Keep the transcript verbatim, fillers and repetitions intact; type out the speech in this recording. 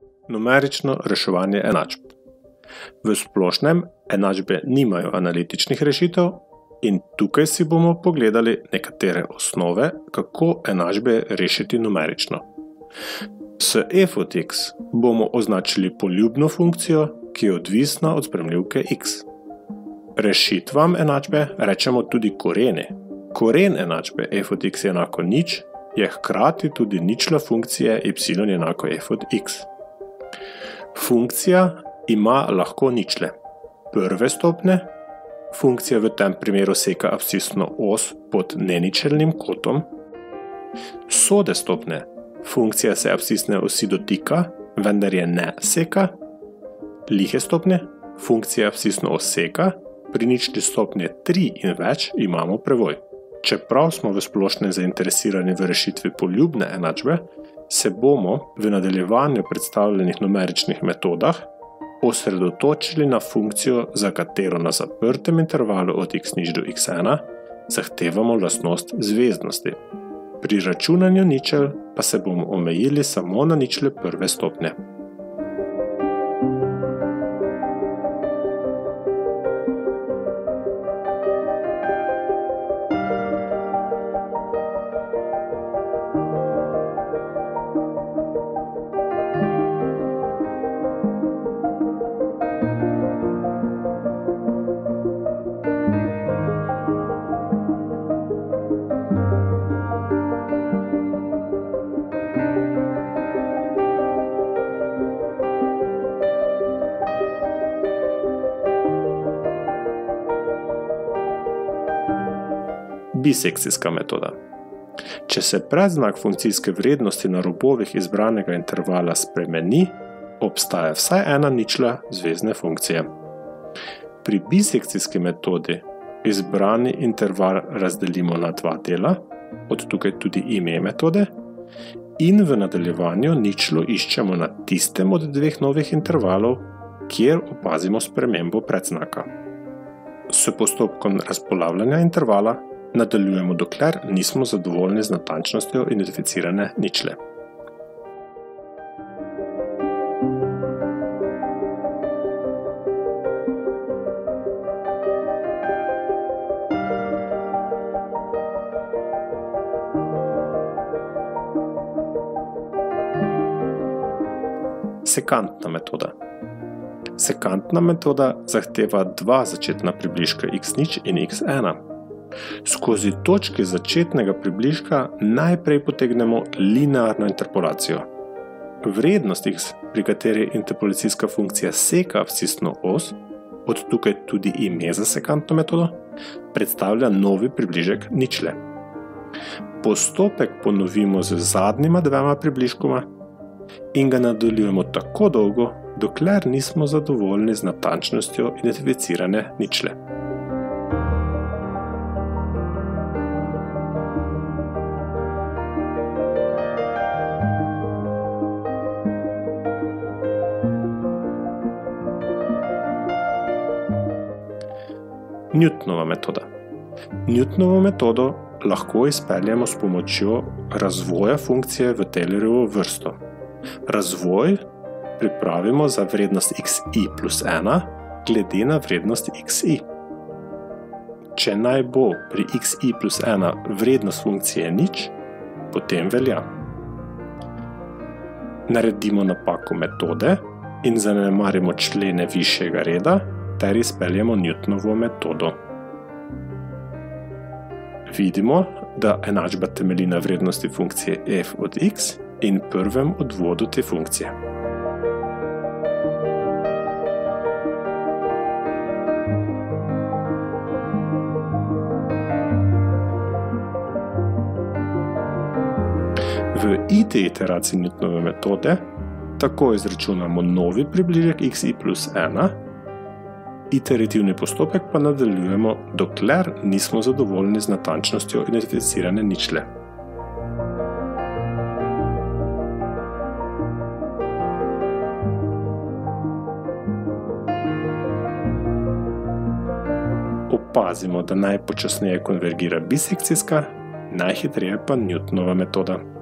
Numerično reševanje enačb. V splošnem enačbe nimajo analitičnih rešitev in tukaj si bomo pogledali nekatere osnove, kako enačbe rešiti numerično. S f od x bomo označili poljubno funkcijo, ki je odvisna od spremljivke x. Rešitvam enačbe rečemo tudi koreni. Koren enačbe f od x je enako nič je hkrati tudi ničla funkcije y enako f od x. Funkcija ima lahko ničle. Prve stopnje, funkcija v tem primeru seka abscisno os pod neničelnim kotom. Sode stopnje, funkcija se abscisne osi dotika, vendar je ne seka. Lihe stopnje, funkcija abscisno os seka, pri ničli stopnje tri in več imamo prevoj. Čeprav smo v splošnem zainteresirani v rešitvi poljubne enačbe, se bomo v nadaljevanju predstavljenih numeričnih metodah osredotočili na funkcijo, za katero na zaprtem intervalu od x nič do x ena zahtevamo lastnost zvezdnosti. Pri računanju ničel pa se bomo omejili samo na ničle prve stopnje. Bisekcijska metoda. Če se predznak funkcijske vrednosti na robovih izbranega intervala spremeni, obstaja vsaj ena ničla zvezdne funkcije. Pri bisekcijski metodi izbrani interval razdelimo na dva dela, od tukaj tudi ime metode, in v nadaljevanju ničlo iščemo na tistem od dveh novih intervalov, kjer opazimo spremembo predznaka. S postopkom razpolavljanja intervala nadaljujemo, dokler nismo zadovoljni z natančnostjo identificirane ničle. Sekantna metoda. Sekantna metoda zahteva dva začetna približka x nič in x ena. Skozi točke začetnega približka najprej potegnemo linearno interpolacijo. Vrednost x, pri kateri interpolacijska funkcija seka abscisno os, od tukaj tudi ime za sekantno metodo, predstavlja novi približek ničle. Postopek ponovimo z zadnjima dvema približkoma in ga nadaljujemo tako dolgo, dokler nismo zadovoljni z natančnostjo identificirane ničle. Newtonova metoda. Newtonovo metodo lahko izpeljemo s pomočjo razvoja funkcije v Taylorjevo vrsto. Razvoj pripravimo za vrednost xi plus ena glede na vrednost xi. Če naj bo pri xi plus ena vrednost funkcije nič, potem velja. Naredimo napako metode in zanemarimo člene višjega reda ter izpeljemo Newtonovo metodo. Vidimo, da enačba temelji na vrednosti funkcije f od x in prvem odvodu te funkcije. V iti iteraciji Newtonove metode tako izračunamo novi približek xi plus ena, iterativni postopek pa nadaljujemo, dokler nismo zadovoljni z natančnostjo identificirane ničle. Opazimo, da najpočasneje konvergira bisekcijska, najhitreje pa Newtonova metoda.